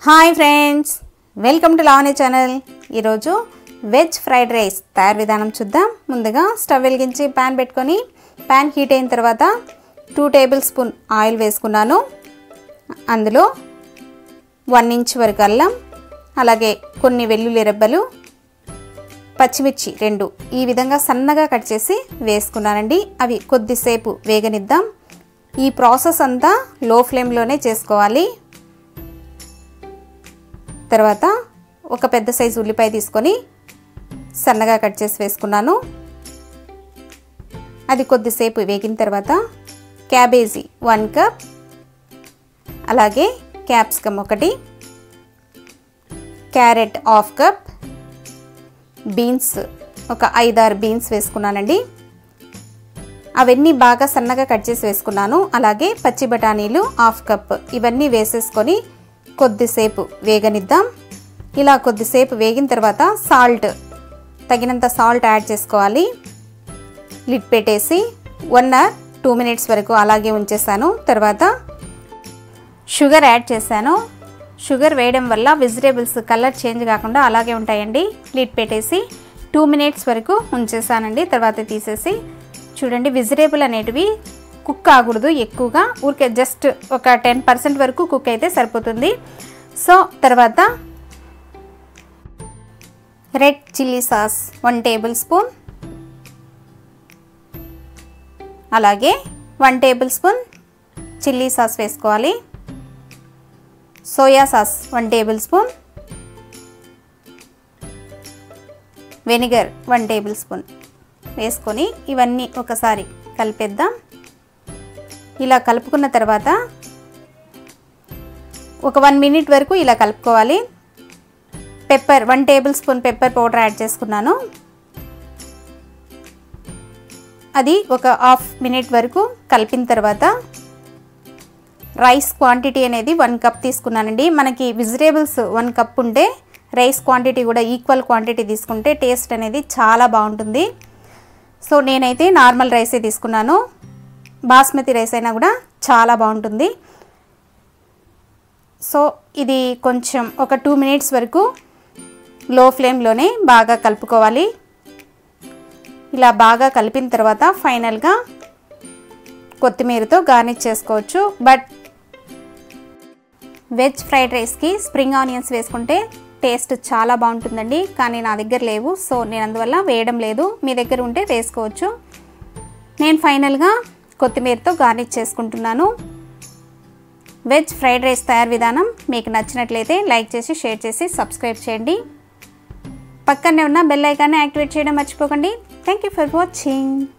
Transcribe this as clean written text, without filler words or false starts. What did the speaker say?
Hi friends, welcome to Lavanya channel. ఈరోజు veg fried rice తయారు విధానం చూద్దాం. ముందుగా స్టవ్ వెలిగించి ప్యాన్ పెట్టుకొని ప్యాన్ హీట్ అయిన తర్వాత 2 టేబుల్ స్పూన్ ఆయిల్ వేసుకున్నాను. అందులో 1 ఇంచ్ వరకు అల్లం, అలాగే కొన్ని వెల్లుల్లి రెబ్బలు, పచ్చిమిర్చి 2 ఈ విధంగా సన్నగా కట్ చేసి వేసుకున్నానండి. అవి కొద్దిసేపు వేగనిద్దాం. ఈ ప్రాసెస్ అంతా లో ఫ్లేమ్లోనే చేసుకోవాలి. తర్వాత ఒక పెద్ద సైజు ఉల్లిపాయ తీసుకొని సన్నగా కట్ చేసి వేసుకున్నాను. అది కొద్దిసేపు వేగిన తర్వాత క్యాబేజీ 1 కప్, అలాగే క్యాప్సికమ్ 1, క్యారెట్ 1/2 కప్, బీన్స్ ఒక 5-6 బీన్స్ వేసుకున్నానండి. అవన్నీ బాగా సన్నగా కట్ చేసి వేసుకున్నాను. అలాగే పచ్చి బఠానీలు 1/2 కప్. ఇవన్నీ వేసేసుకొని కొద్దిసేపు వేగనిద్దాం. ఇలా కొద్దిసేపు వేగిన తర్వాత తగినంత సాల్ట్ యాడ్ చేసుకోవాలి. లిడ్ పెట్టేసి 1 or 2 మినిట్స్ వరకు అలాగే ఉంచేసాను. తర్వాత షుగర్ యాడ్ చేశాను. షుగర్ వేయడం వల్ల వెజిటేబుల్స్ కలర్ చేంజ్ కాకుండా అలాగే ఉంటాయండి. లిడ్ పెట్టేసి 2 మినిట్స్ వరకు ఉంచేసానండి. తర్వాత తీసేసి చూడండి, వెజిటేబుల్ అనేటివి కుక్ కాకూడదు ఎక్కువగా, ఊరికే జస్ట్ ఒక 10% వరకు కుక్ అయితే సరిపోతుంది. సో తర్వాత red chilli sauce 1 tablespoon, అలాగే 1 టేబుల్ స్పూన్ చిల్లీ సాస్ వేసుకోవాలి. Soya sauce 1 tablespoon, vinegar 1 tablespoon వేసుకొని ఇవన్నీ ఒకసారి కలిపేద్దాం. ఇలా కలుపుకున్న తర్వాత ఒక 1 మినిట్ వరకు ఇలా కలుపుకోవాలి. Pepper 1 tablespoon pepper powder add చేసుకున్నాను. అది ఒక 1/2 మినిట్ వరకు కలిపిన తర్వాత రైస్ క్వాంటిటీ అనేది 1 కప్ తీసుకున్నానండి. మనకి వెజిటేబుల్స్ 1 కప్ ఉంటే రైస్ క్వాంటిటీ కూడా ఈక్వల్ క్వాంటిటీ తీసుకుంటే టేస్ట్ అనేది చాలా బాగుంటుంది. సో నేనైతే నార్మల్ రైసే తీసుకున్నాను. బాస్మతి రైస్ అయినా కూడా చాలా బాగుంటుంది. సో ఇది కొంచెం ఒక 2 మినిట్స్ వరకు లో ఫ్లేమ్లోనే బాగా కలుపుకోవాలి. ఇలా బాగా కలిపిన తర్వాత ఫైనల్గా కొత్తిమీరతో గార్నిష్ చేసుకోవచ్చు. బట్ వెజ్ ఫ్రైడ్ రైస్కి స్ప్రింగ్ ఆనియన్స్ వేసుకుంటే టేస్ట్ చాలా బాగుంటుందండి. కానీ నా దగ్గర లేవు, సో నేను అందువల్ల వేయడం లేదు. మీ దగ్గర ఉంటే వేసుకోవచ్చు. నేను ఫైనల్గా కొత్తిమీరతో గార్నిష్ చేసుకుంటున్నాను. వెజ్ ఫ్రైడ్ రైస్ తయారు విధానం మీకు నచ్చినట్లయితే లైక్ చేసి, షేర్ చేసి, సబ్స్క్రైబ్ చేయండి. పక్కనే ఉన్న బెల్ ఐకాన్ని యాక్టివేట్ చేయడం మర్చిపోకండి. Thank you for watching.